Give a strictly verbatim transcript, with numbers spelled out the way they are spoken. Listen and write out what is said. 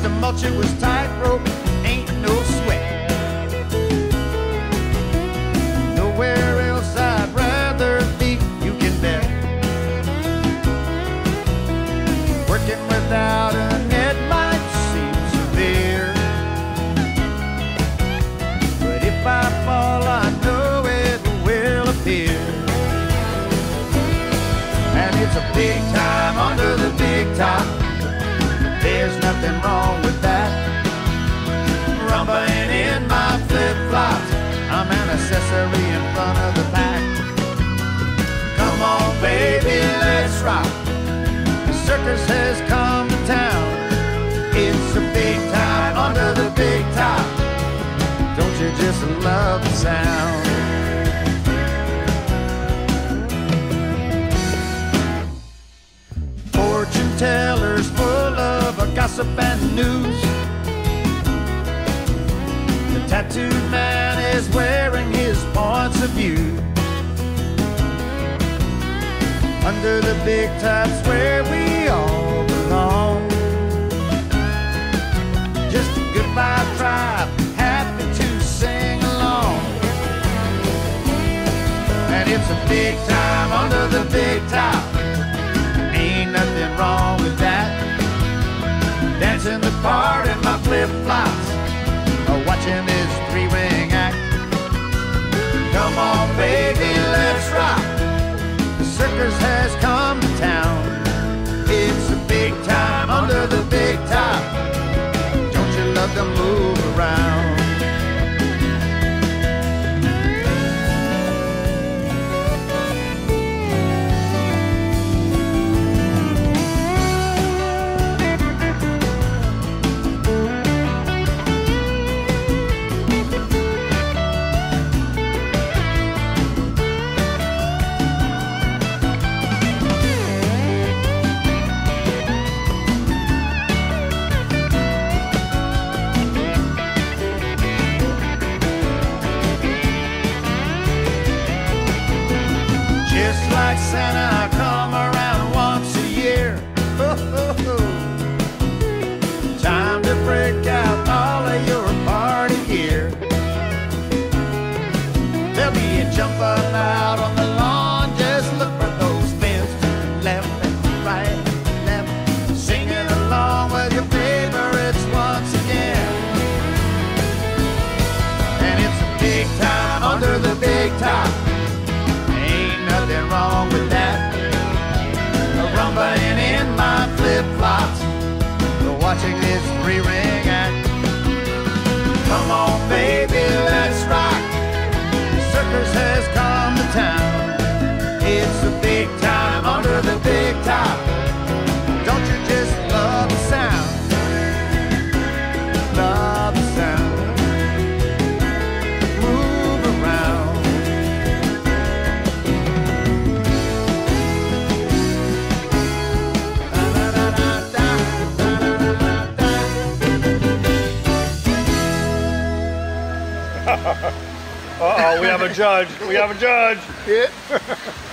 Mister Mulch, it was tightrope, ain't no sweat. Nowhere else I'd rather be, you can bet. Working without a net might seem severe, but if I fall, I know it will appear. And it's a big time under the big top. There's nothing wrong with that. Rumbling in my flip-flops, I'm an accessory in front of the pack. Come on, baby, let's rock. The circus has come to town. It's a big time under the big top. Don't you just love the sound? Fortune tellers full of a gossip and news. The tattooed man is wearing his points of view. Under the big top's where we all belong. Just a goodbye tribe, happy to sing along. And it's a big time under the big top. Ain't nothing wrong with that. Dancing the part in my flip-flops, or watching this three-ring act. Come on, baby, let's rock. The circus has come to town. It's a big time under the big top. Don't you love to move around? Just like Santa, I come around once a year. Oh, oh, oh. Time to break out all of your party gear. There'll be a jumping out on the lawn. Just look for those spins to the left and right, left, singing along with your favorites once again. And it's a big time under the big top. Nothing wrong with that. Rumbling in my flip-flops, watching this three-ring act. Come on, baby, let's rock. The circus has come to town. It's a big time under the big top. Don't you just love the sound? Love the sound. Move around. Uh-oh, we have a judge. We have a judge. Yeah.